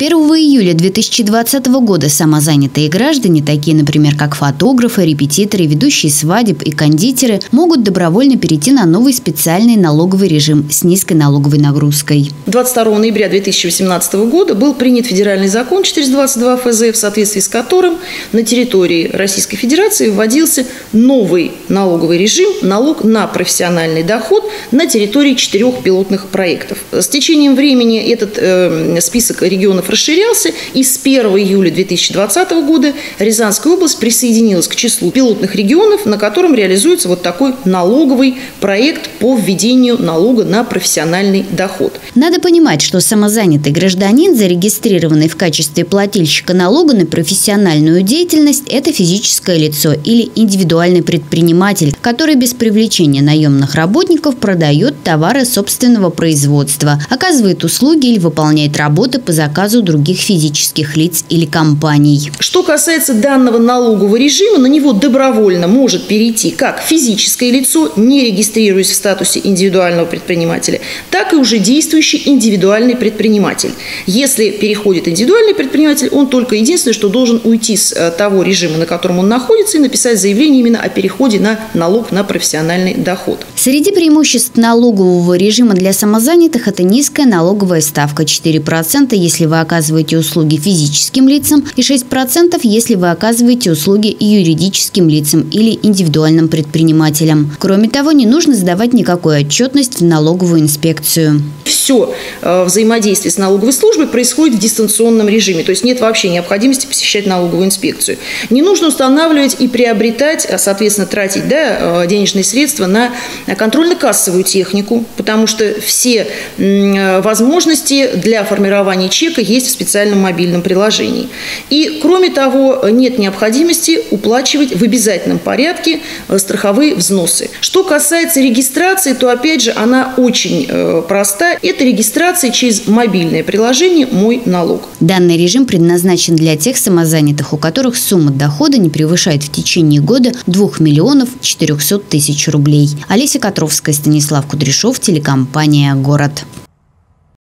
1 июля 2020 года самозанятые граждане, такие, например, как фотографы, репетиторы, ведущие свадеб и кондитеры, могут добровольно перейти на новый специальный налоговый режим с низкой налоговой нагрузкой. 22 ноября 2018 года был принят федеральный закон 422 ФЗ, в соответствии с которым на территории Российской Федерации вводился новый налоговый режим – налог на профессиональный доход на территории 4 пилотных проектов. С течением времени этот список регионов расширялся, и с 1 июля 2020 года Рязанская область присоединилась к числу пилотных регионов, на котором реализуется вот такой налоговый проект по введению налога на профессиональный доход. Надо понимать, что самозанятый гражданин, зарегистрированный в качестве плательщика налога на профессиональную деятельность, это физическое лицо или индивидуальный предприниматель, который без привлечения наемных работников продает товары собственного производства, оказывает услуги или выполняет работы по заказу других физических лиц или компаний. Что касается данного налогового режима, на него добровольно может перейти как физическое лицо, не регистрируясь в статусе индивидуального предпринимателя, так и уже действующий индивидуальный предприниматель. Если переходит индивидуальный предприниматель, он только единственное, что должен уйти с того режима, на котором он находится, и написать заявление именно о переходе на налог на профессиональный доход. Среди преимуществ налогового режима для самозанятых – это низкая налоговая ставка 4%, если вы оказываете услуги физическим лицам, и 6%, если вы оказываете услуги юридическим лицам или индивидуальным предпринимателям. Кроме того, не нужно сдавать никакую отчетность в налоговую инспекцию. Все взаимодействие с налоговой службой происходит в дистанционном режиме, то есть нет вообще необходимости посещать налоговую инспекцию. Не нужно устанавливать и приобретать, соответственно, тратить денежные средства на контрольно-кассовую технику, потому что все возможности для формирования чека есть в специальном мобильном приложении. И, кроме того, нет необходимости уплачивать в обязательном порядке страховые взносы. Что касается регистрации, то, опять же, она очень проста. Это регистрация через мобильное приложение «Мой налог». Данный режим предназначен для тех самозанятых, у которых сумма дохода не превышает в течение года 2 400 000 рублей. Олеся Котровская, Станислав Кудряшов, телекомпания «Город».